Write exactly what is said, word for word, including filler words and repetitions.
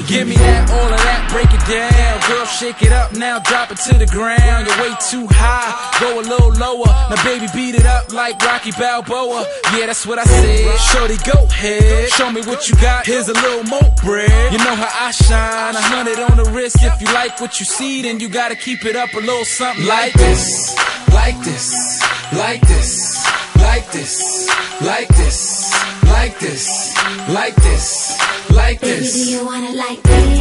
Give me that, all of that, break it down. Girl, shake it up now, drop it to the ground. You're way too high, go a little lower. Now baby, beat it up like Rocky Balboa. Yeah, that's what I said. Shorty, go ahead, show me what you got. Here's a little more bread. You know how I shine, a hundred on the wrist. If you like what you see, then you gotta keep it up a little something like this, like this, like this, like this, like this, like this, like this, like this. Baby, do you wanna like this?